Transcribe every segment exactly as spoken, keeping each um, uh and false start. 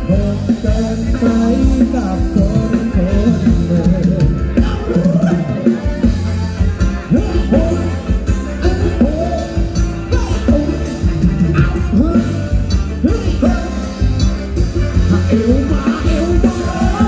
ผมเกินไปกับคนคนหนึ่งเอวมาเอวมา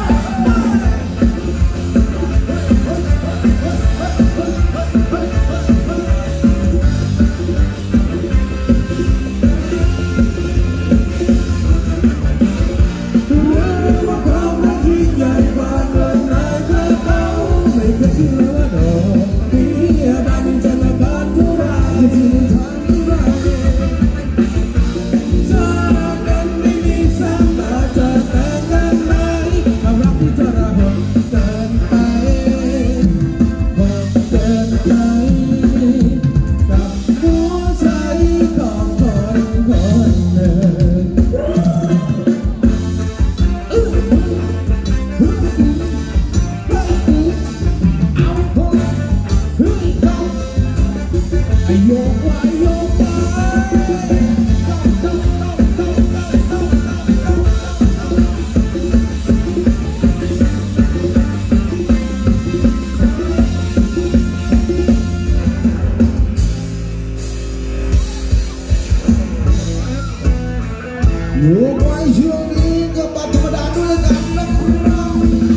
อยู่ไว้ช่วงนี้ก็บัดธรรมดาด้วยกันนะครับ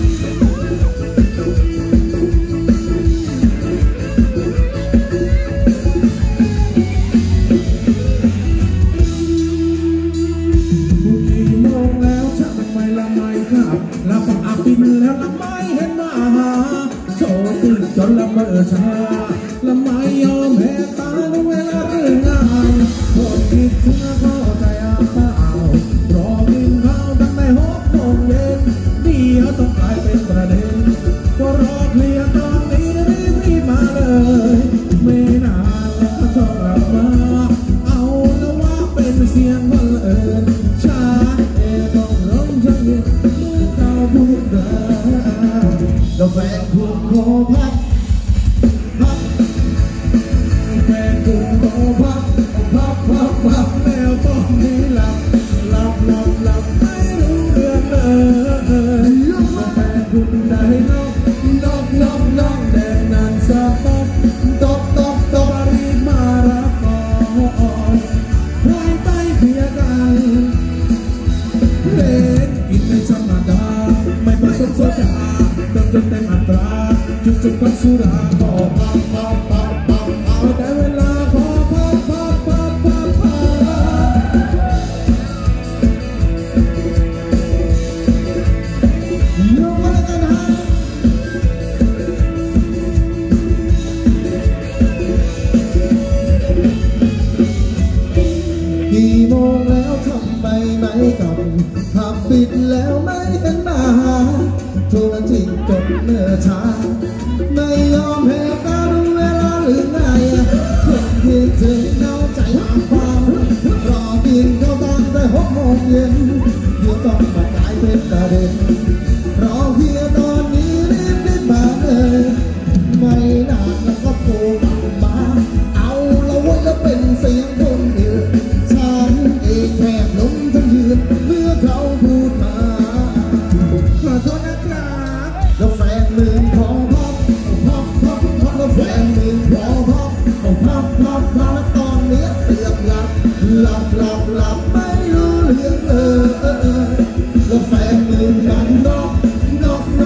กี่โมงแล้วทำไมละไม่ครับละฝังอาบินแล้วละไม่เห็นมาหาโชว์ตื่นจนละเมอชาละไม่ยอมแพ้ตาเวลาเรื่องงานคนคิดถึงก็ใจอาเปล่ารอกินข้าวตั้งแต่หกโมงเย็นเดี๋ยวต้องกลายเป็นประเด็นก็รอเคลียร์ตอนนี้รีบรีบมาเลยไม่นานแล้วก็จะกลับมาเอาแล้วว่าเป็นเสียงคนอื่นฉันเองต้องร้องทั้งเย็นเมื่อเราพูดได้แล้วแฟนคุณขอพักพักแฟนคุณขอพักพักพักพักแล้วตอนนี้หลับหลับหลับหลับไม่รู้เรื่องเลยแฟนคุณได้นอกนอกนอกนอกแดดนั้นสะตบตบตบตบรีบมารับก่อนไว้ไปเพียกันเล่นกินในธรรมดาไม่ผสมโซดาเติมจนเต็มอัตราจุดจุดกับสุราก็พับพับพับพับเอาแต่เวลาขอพับพับพับพับพับยกมาแล้วกันฮะกี่โมงแล้วทำไมไม่กลับผับปิดแล้วไม่เห็นมาโทรจริงจบเมื่อช้าไม่ยอมแพ้ตาดูเวลาหรือไงคนคิดถึงเอาใจหาความรอกินข้าวตอนแต่หกโมงเย็นเดี๋ยวต้องมากลายเป็นประเด็นรอเพียตอนนี้รีบรีบมาเลยไม่นานแล้วก็โผล่มาเอาละไว้แล้วเป็นเสียงคนอื่นฉันเองแทบล้มทั้งยืนเมื่อเขาพูดมาขอโทษนะครับแล้วแฟนมึงขอพับพับพับพับแล้วแฟนมึงขอพับพับพับพับตอนนี้เตือนหลับหลับหลับหลับไม่รู้เรื่องเออแล้วแฟนมึงดันนอกนอกน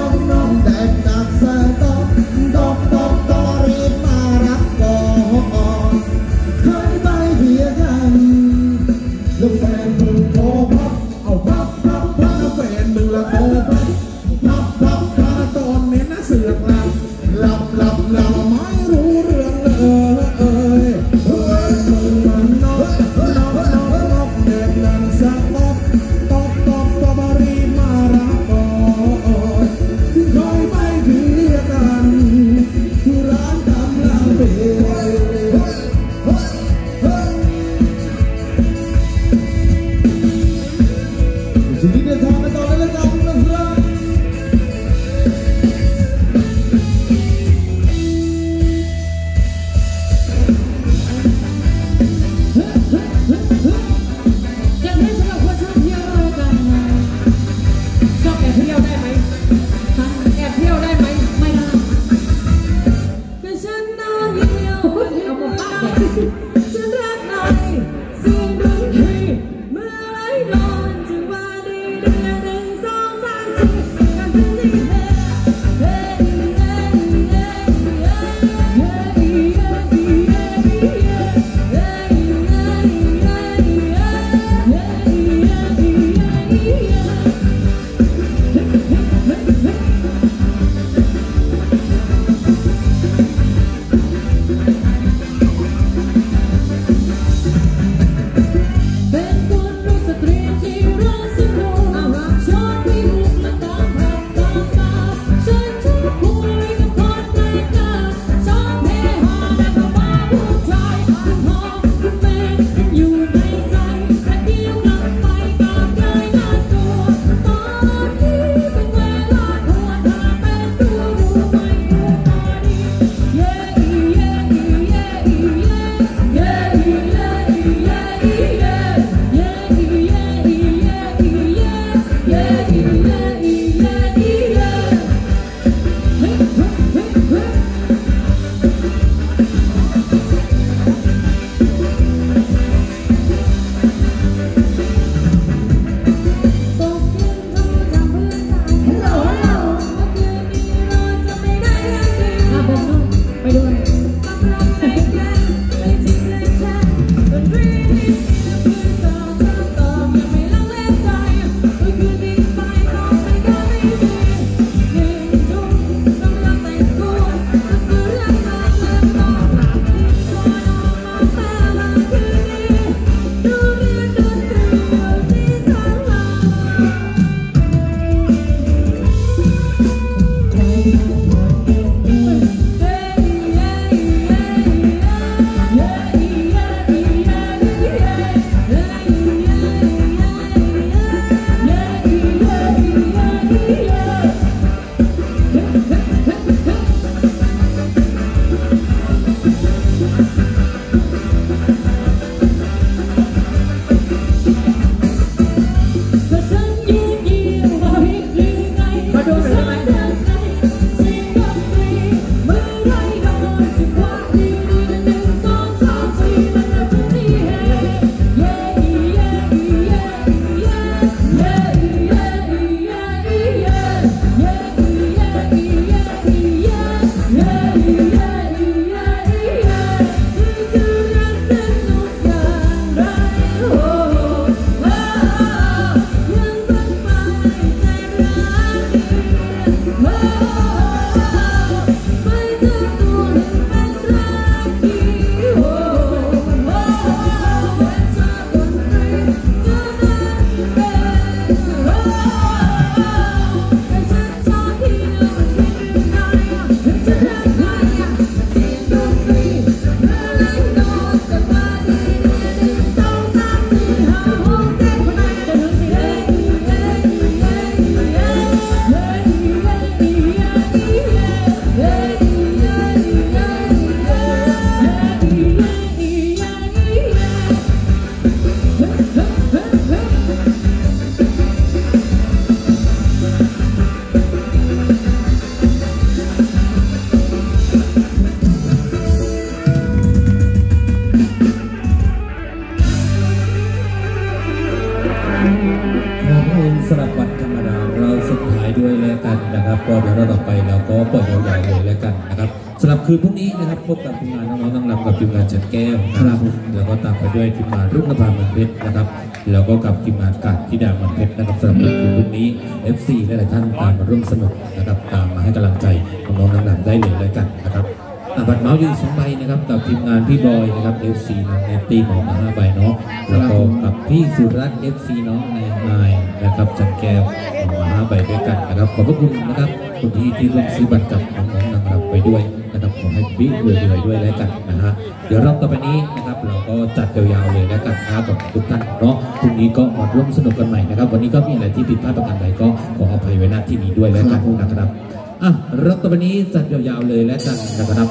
นะครับก็เดี๋ยวเราต่อไปเราก็เปิดยาวๆเลยแล้วกันนะครับสำหรับคืนพรุ่งนี้นะครับพบกับทีมงานน้องๆนั่งรำกับทีมงานฉันแก้วนะครับแล้วก็ตามไปด้วยทีมงานรุ่งนภาเมืองเพชรนะครับแล้วก็กับทีมงานกาดธิดาเมืองเพชรนะครับสำหรับคืนพรุ่งนี้ เอฟ ซี และหลายท่านตามมาร่วมสนุกนะครับตามมาให้กำลังใจน้องๆนั่งรำได้เลยแล้วกันนะครับบัตรเมาส์อยู่สองใบนะครับกับทีมงานพี่บอยนะครับ เอฟ ซี น้องแนตตี้หมอมาห้าใบเนาะแล้วก็กับพี่สุรัตน์ เอฟ ซี น้องนายนายนะครับจันแก้วมาห้าใบด้วยกันนะครับขอบพระคุณนะครับคนที่ที่ร่วมซื้อบัตรกับน้องๆนางรำไปด้วยนะครับขอให้พี่เรื่อยๆด้วยแล้วกันนะฮะเดี๋ยวรอบต่อไปนี้นะครับเราก็จัดยาวๆเลยแล้วกันนะครับกับทุกท่านเนาะพรุ่งนี้ก็มาร่วมสนุกกันใหม่นะครับวันนี้ก็มีอะไรที่ผิดพลาดประการใดก็ขออภัยไว้ณที่นี้ด้วยแล้วกันนะครับอ่ะรอบต่อไปนี้จัดยาวๆเลยแล้วกันนะครับ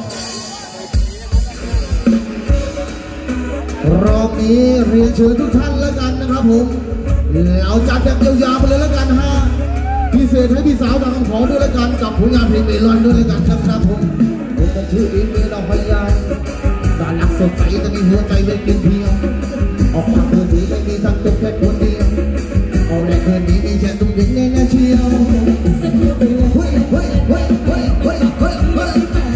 รอบนี้เรียนเชิญทุกท่านแล้วกันนะครับผมเอาจัดแบบยาวๆไปเลยแล้วกันฮะพิเศษให้พี่สาวดังขอด้วยแล้วกันกับผลงานเพลงเมลอนด้วยแล้วกันครับผมผมเป็นชื่ออินเมลอนพยานการรักสดใสแต่มีหัวใจเป็นเพียงเพียงออกมาเพื่อที่ไม่มีทั้งตัวแค่คนเดียวเอาแรกเพื่อนนี้มีแค่ตุ้งยิงแน่ๆเชียวเฮ้ยเฮ้ยเฮ้ยเฮ้ยเฮ้ยเฮ้ยเฮ้ย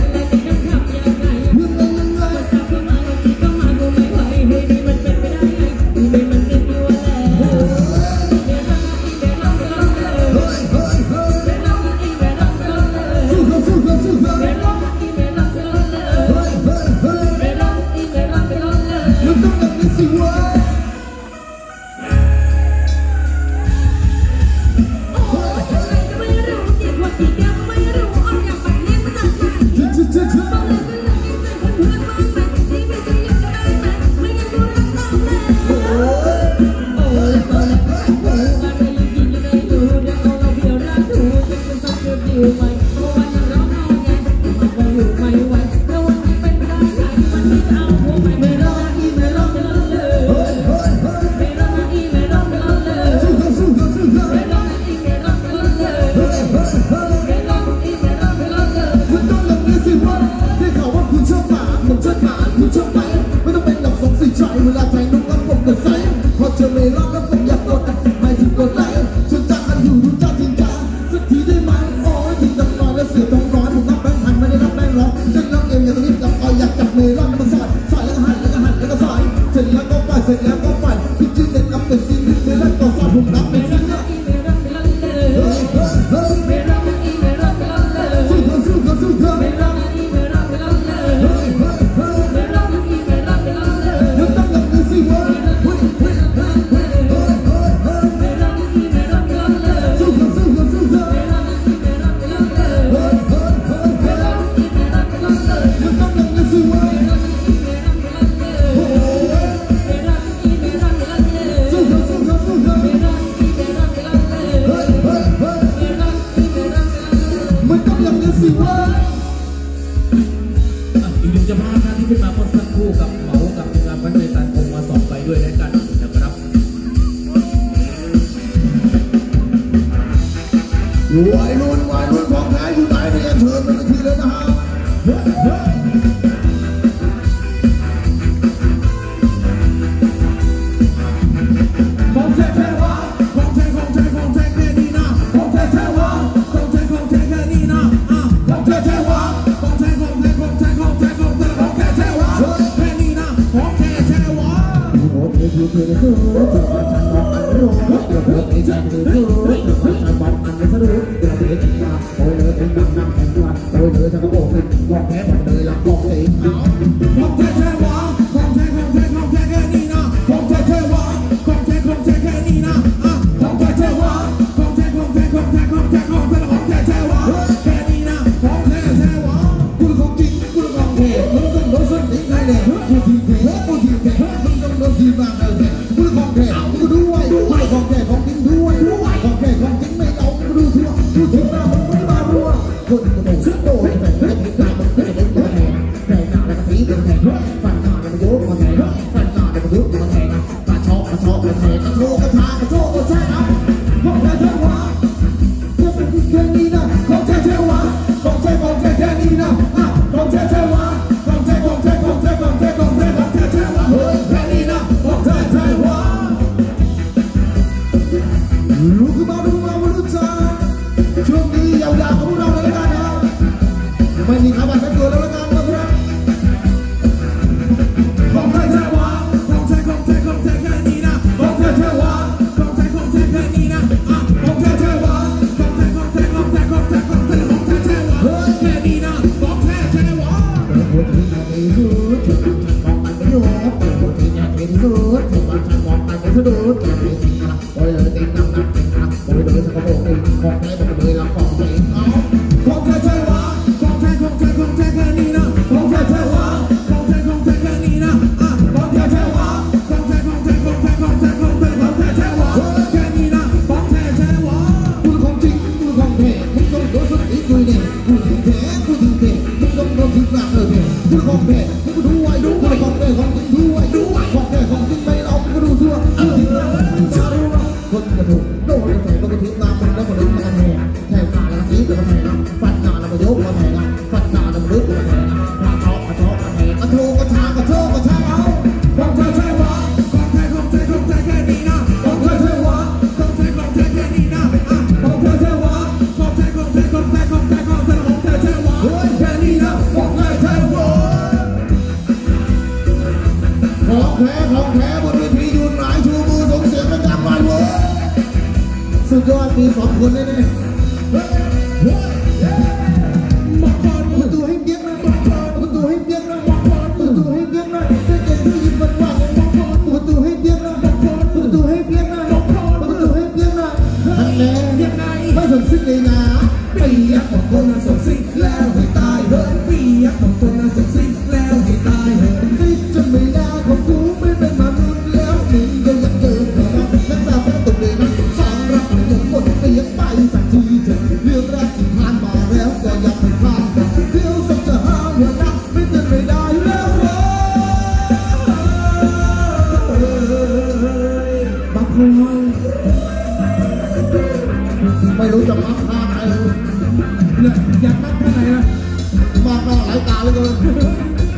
วัยรุ่นวัยรุ่นของแท้อยู่ไหนเรียนเชิญมาทีเลยนะฮะของแท้แท้วะของแท้ของแท้ของแท้แค่นี้นะของแท้แท้วะของแท้ของแท้แค่นี้นะอ่ะของแท้แท้วะของแท้ของแท้ของแท้ของแท้ของแท้ของแท้แท้วะแค่นี้นะของแท้แท้วะโอ้โหเธอคือเธอคือเธอมาฉันบอกอันรู้เดี๋ยวเธอไม่ใช่เธอคือเธอมาฉันบอกอันไม่รู้เดี๋ยวเธอจริงว่าโอ้ยเลยเป็นดังดังแข็งว่าโอ้ยเลยฉันก็บอกเลยบอกแพ้บอกเลยหลับบอกเลยของแท้แท้วะของแท้ของแท้ของแท้แค่นี้นะของแท้แท้วะของแท้ของแท้แค่นี้นะอ่ะของแท้แท้วะของแท้ของแท้ของแท้ของแท้ของแท้ของแท้แท้วะแค่นี้นะของแท้แท้วะกูของจริงกูของแท้มึงต้องโดนสนิทไงเนี่ยกูทีแท้กูทีแท้มึงต้องโดนทีบางเลยกูของแท้กูด้วยไม่ของแท้ของจริงด้วยของแท้ของจริงไม่เอากูดูทั่วกูถึงหน้ามึงไม่มารัวคนกูโดนชุดโดนแต่ไม่ถึงหน้ามึงไม่ถึงตัวแทนแต่หน้าแล้วก็สีเป็นแทนฟันหน้าแล้วก็โยกมาแทนฟันหน้าแล้วก็ยุบมาแทนมาชอบมาชอบมาแทนกระโชกกระชากระโชกกระชากของแท้แท้วะจะเป็นแค่นี้นะของแท้แท้วะของแท้ของแท้แค่นี้นะของแท้แท้วะของแท้ของแท้ของแท้ของแท้ของแท้ของแท้แท้วะเฮ้ยแค่นี้นะของแท้แท้วะลูกมาดูมาดูจ้าช่วงนี้ยาวๆนะอ่ะของแท้แท้หวานของแท้ของแท้ของแท้ของแท้ของแท้ของแท้แท้หวานเฮ้ยแค่นี้นะของแท้แท้หวานเปิดหัวที่ยังไม่รู้ที่มันฉันมองมันไม่รู้เปิดหัวที่ยังไม่รู้ที่มันฉันมองมันไม่รู้แค่นี้สินะโอ้ยเลยติงน้ำหนักติงนะโอ้ยเลยสักกระโปรงติงของแท้มันเลยละของแท้เอาของแท้แท้หวานของแท้ของแท้ของแท้แค่นี้นะของแท้แท้หวานของแท้ของแท้แค่นี้นะอ่ะของแท้แท้หวานของแท้ของแท้ของแท้ของแท้ของแท้ของแท้แท้หวานแค่นี้นะของแท้แท้หวานกูของจริงกูของแท้มึงต้องโดนสุดอีกกูเนี่ยกูถึงแท้กูถึงแท้มึงต้องโดนทิ้งหลังเออเนี่ยกูของแท้มึงก็ดูไว้ดูไว้ของแท้ของจริงดูไว้ดูไว้ของแท้ของจริงไม่เรามึงก็ดูทั่วเออจะรู้ว่าคนกระถูกโดนกระแทกก็ทิ้งมามึงแล้วก็ดึงมาแทงแทงขาแล้วทิ้งแล้วก็แทงฟันหน้าแล้วก็ยกมาแทงฟันหน้าแล้วก็ลึกมาแทงกระเทาะกระเทาะกระแทกกระโถกระชากระโถกระชากเอาของแท้แท้หวานของแท้ของแท้ของแท้แค่นี้นะของแท้แท้หวานของแท้ของแท้แค่นี้นะอ่ะของแท้แท้หวานของแท้ของแท้ของแท้ของแท้ของแท้ของแท้แท้หวานเฮ้ยแค่นี้นะของแท้แท้หวานของแท้ของแท้บนเวทียืนหลายชูมือส่งเสียงเป็นดังไว้เว้ยสุดยอดมีสองคนเลยเนี่ยมาก่อนประตูให้เปียกหน่อยประตูให้เปียกหน่อยประตูให้เปียกหน่อยได้เจอผู้หญิงมันว่าประตูให้เปียกหน่อยประตูให้เปียกหน่อยประตูให้เปียกหน่อยนั่นแหละไม่สนสิ่งใดนะปียกของคนน่ะสนสิ่งแล้วให้ตายเฮ้ยปียกของคนน่ะสนสิ่งแล้วให้ตายเฮ้ยสิ่งจะไม่ได้ของกูไม่เป็นมนุษย์แล้วมึงก็ยังเดินเข้ามานั่งตาแฝงตรงเลยนะสองรักหนึ่งหมดเปียกไปสักทีเถอะเรื่องแรกที่ผ่านมาแล้วก็ยังไม่พลาดเที่ยวสักจะหาหัวนักไม่จะไม่ได้แล้วเว้ยบักคอยไม่รู้จะมักท่าไหนเลยอยากมักท่าไหนนะมากหน้าหลายตาเลยกัน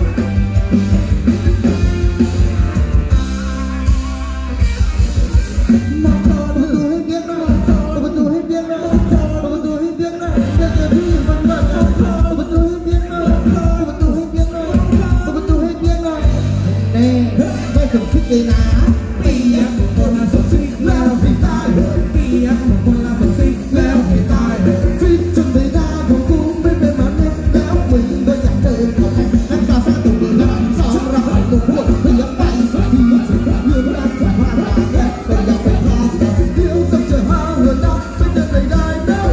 นะปียกของคนละสดสิแล้วให้ตายปียกของคนละสดสิแล้วให้ตายฟิตจนไม่ได้ของกูไม่เป็นมันแล้วมึงก็อยากเดินเข้าไปนั่งตาแฝงตรงนี้นะสองรักหลายตัวพวกเปียกไปสักทีเรื่องรักจะพลาดแล้วก็อยากไปพลาดเดี๋ยวสักจะหาหัวนักไม่จะไม่ได้แล้ว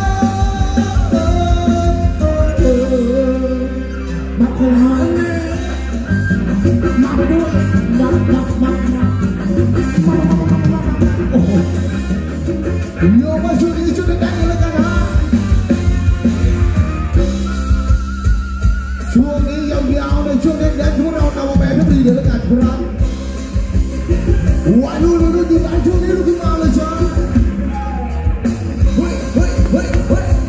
เออมาคอยมาไปด้วยมามามาโอ้โหโยมาช่วยดีช่วยแดงเลยกันนะช่วงนี้ยาวๆในช่วงแดงๆพวกเรานำมาแบบให้ดีเดี๋ยวแล้วกันครับวัยรุ่นรุ่นอยู่ไหนช่วงนี้ลุกขึ้นมาเลยจ้าเฮ้ยเฮ้ยเฮ้ยเฮ้ย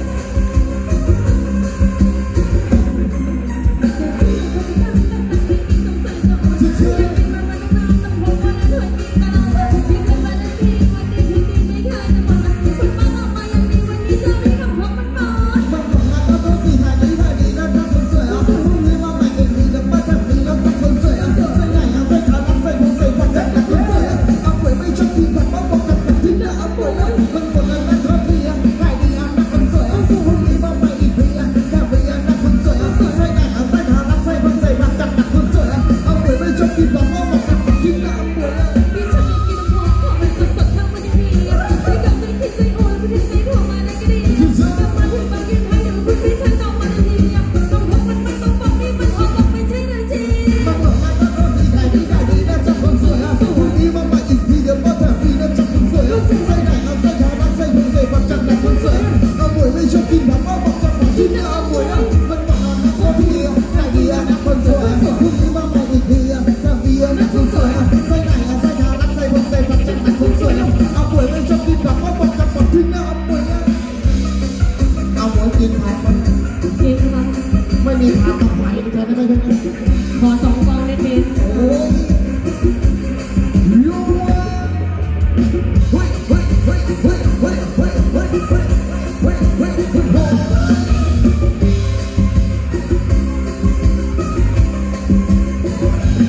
ไม่มีทางกับไฟไม่ใช่ไหมขอสองฟองได้ไหมโอ้ยโย่เฮ้ยเฮ้ยเฮ้ยเฮ้ยเฮ้ยเฮ้ยเฮ้ยเฮ้ยเฮ้ยเฮ้ยเฮ้ยโย่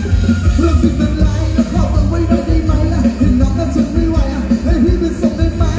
เรื่องสิ่งเป็นไรแล้วเข้ามาไว้ได้ไหมล่ะที่น้องนั้นทนไม่ไหวอ่ะให้พี่ไปส่งได้ไหม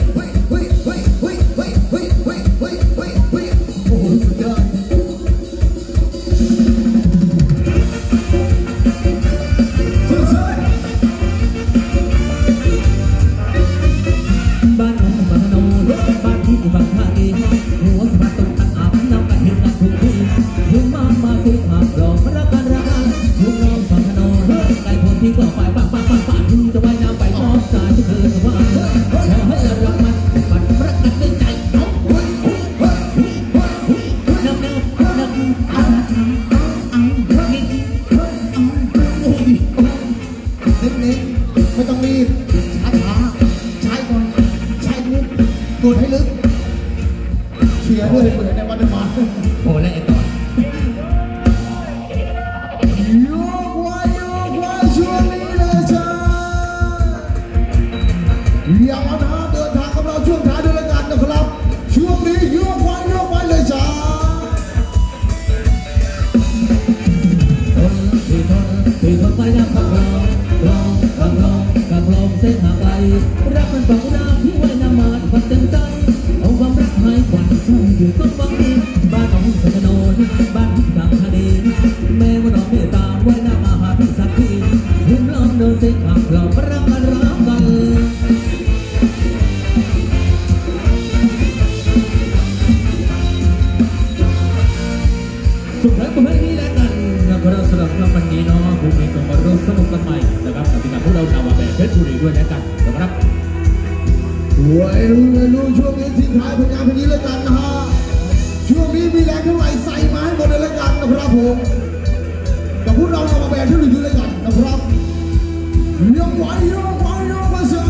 ไม่ต้องรีบช้าช้าใช้ก่อนใช้มุกกดให้ลึกเชียร์ด้วยเปิดในวันมาโอ้และไอ้ต่อโยกไว้โยกไว้ช่วงนี้เลยจ้าอย่ามาท้าเดินทางกับเราช่วงท้ายด้วยกันนะครับช่วงนี้โยกไว้โยกไว้เลยจ้าทนที่ทนที่ทนไปนะพักเราลองพักลองพักลองเส้นห่างไกลรักมันบอกรักที่ไว้นำมาพัดเต็มใจเอาความรักให้กว่าใจอยู่ต้นบังดีบ้านของสนนบ้านที่ทางคดีแม้ว่าน้องเมตตาไว้นำมาหาพี่สักทีหุ่นล้อมเดินเส้นห่างเรารักกันรักกันนะครับวัยรุ่นวัยรุ่นช่วงนี้ทิ้งท้ายผลงานเพลงนี้แล้วกันนะฮะช่วงนี้มีแรงเท่าไหร่ใส่มาให้หมดเลยแล้วกันนะครับผมกับพวกเราเรามาแบนที่หนึ่งอยู่แล้วกันนะครับยังไหวยังไหวยังมาเสีย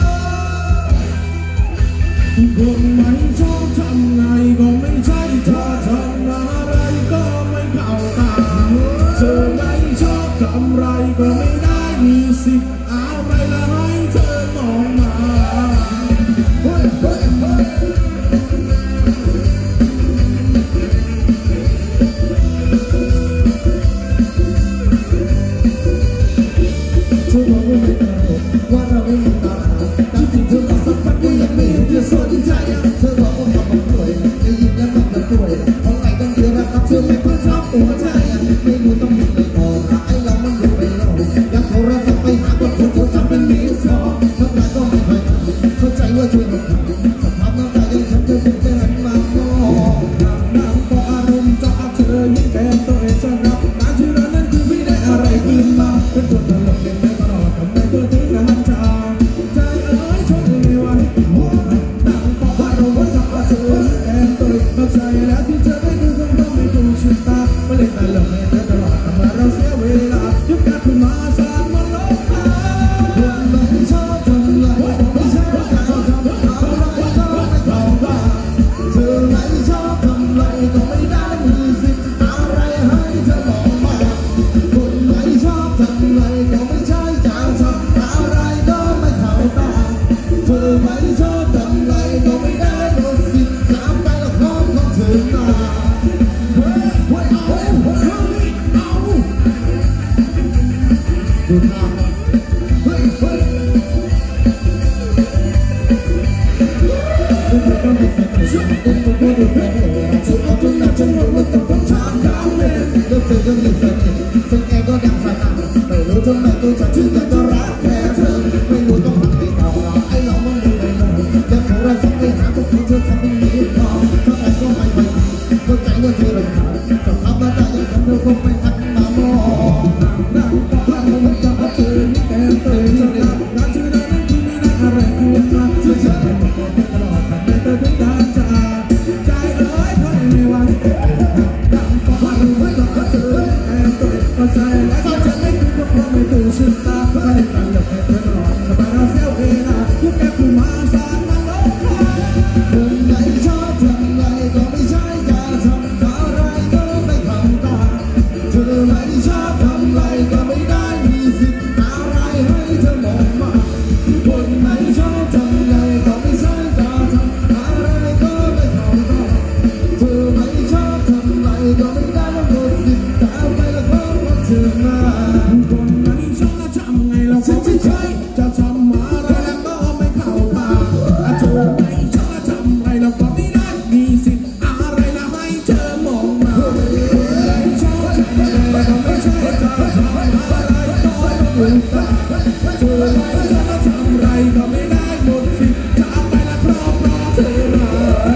คนไม่ชอบทำไงก็ไม่ใช่เธอทำอะไรก็ไม่เข้าตาเธอไม่ชอบทำอะไรก็ไม่ได้มีสิทธิ์อะไรละให้เธอมองมาเฮ้ยเฮ้ยเฮ้ยเธอบอกว่าไม่ตลกว่าเราไม่มีตาตามที่เธอมาสักพักก็ยังไม่เห็นจะสนใจเธอบอกว่าขับมาป่วยได้ยินแล้วมันจะป่วยเพราะไงต้องเดือดร้อนเธอไม่ค่อยชอบหัวใจไม่รู้ต้องมีเลยพอไอ้เรามันรู้ไปโลกอยากโทรศัพท์ไปหาคนคนเธอทำเป็นมิสคอลทำงานก็ไม่ค่อยเข้าใจว่าเธอไม่ทำสภาพหน้าตายังฉันเธอเป็นแค่หันมามองน้ำก็อารมณ์จะเอาเธอยิ่งแก้ตัวเองจะรับการที่เรานั้นคือไม่ได้อะไรขึ้นมาเป็นตัวตลกเล่นไปตลอดทำไมตัวทิ้งน้ำชาใจเอ้ยชนไม่ไหวน้ำก็อารมณ์จะเอาเธอยิ่งแก้ตัวเองเข้าใจแล้วที่เธอได้ดูก็เพราะไม่ถูกชะตาไม่เล่นตลกเล่นไปตลอดทำไมเราเสียเวลายุบยับขึ้นมาสาดมันลงมาคนไม่ชอบทำไรไม่ใช่การทำอะไรก็ไม่เข้าตาเธอไม่ชอบทำไรก็ไม่ได้มีสิทธิ์อะไรให้เธอมองมาคนไม่ชอบทำไรก็ไม่ใช่การทำอะไรก็ไม่เข้าตาเธอไม่ชอบทำไรก็ไม่ได้หมดสิทธิ์ตามไปละครของเธอมาเฮ้ยเฮ้ยเฮ้ยเฮ้ยเอาดูทางเฮ้ยเฮ้ยฉันก็ไม่ใส่ฉันก็ไม่ได้ใส่ฉันเอาจนหน้าฉันรู้ว่าต้องช้ำช้ำเลยแล้วเธอก็ไม่ใส่ฉันเองก็ยังใส่ไม่รู้ทำไมตัวฉันชื่อก็รักแค่เธอไม่รู้ต้องทำให้ต่อไอ้เรามันไม่ได้จะขอเราสักไปหาตัวเธอทำเป็นมิตรพอเท่าไหร่ก็ไม่ไปเข้าใจว่าเธอรำคาญสภาพหน้าตาอย่างฉันเธอคงไม่ทันมามองนั่งก็ว่าเราจะเอาเธอนี่แก้ตัวเองจะรับการชื่อนั้นคือไม่ได้อะไรขึ้นมาช่วยฉันให้หมดไปตลอดทำให้เธอถึงตาจะใจเอ้ยเพราะไม่ไหวนั่งก็ว่าเราจะเอาเธอนี่แก้ตัวเองเข้าใจและที่ฉันไม่ถูกก็เพราะไม่ถูกชะตาไม่ได้กันหรอกให้เธอตลอดสบายเราเสียเวลาทุกแก่ผู้มาสานมาลงมาคนไหนชอบทำไรก็ไม่ใช่การทำอะไรก็ไม่เข้าตาเธอไม่ชอบทำไรก็ไม่ได้มีสิทธิ์อะไรให้เธอมองมาคนไหนชอบทำไรก็ไม่ใช่การทำอะไรก็ไม่เข้าตาเธอไม่ชอบทำไรก็ไม่ได้หมดสิทธิ์ตามไปละครของเธอมาคนไหนชอบทำไงเราก็ไม่ใช่จะทำอะไรแล้วก็ไม่เข้าตาเธอไม่ชอบทำไรเราก็ไม่ได้มีสิทธิ์อะไรละให้เธอมองมาคนไหนชอบทำอะไรก็ไม่ใช่จะทำอะไรก็ไม่เข้าตาเธอไม่ชอบทำไรก็ไม่ได้หมดสิทธิ์ตามไปละเพราะเพราะเธอมา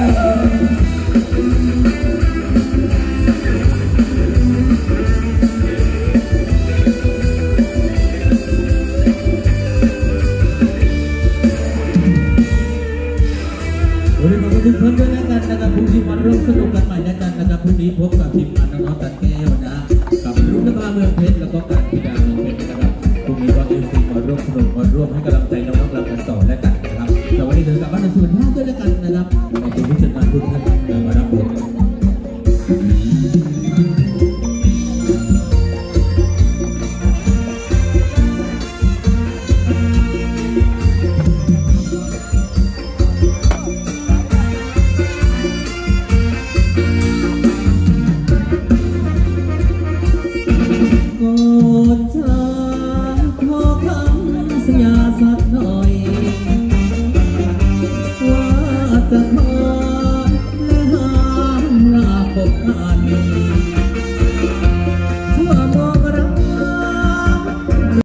วันนี้ขอบคุณทุกคนด้วยนะกันนะครับพรุ่งนี้มาร่วมสนุกกันใหม่นะกันนะครับพรุ่งนี้พบกับทีมงานน้องๆจัดแก้วนะกับรุ่งนภาเมืองเพชรแล้วก็การพิดาเมืองเพชรนะครับพรุ่งนี้ก็เอฟซีมาร่วมสนุกมาร่วมให้กำลังใจน้องๆเรากันต่อและกันนะครับแต่วันนี้เดินกลับบ้านในส่วนห้าด้วยนะกันนะครับขอบคุณผู้จัดการทุกท่านมารับบทก่อนจากขอคำสัญญาสักหน่อยว่าจะขอและห้ามลาพบกัน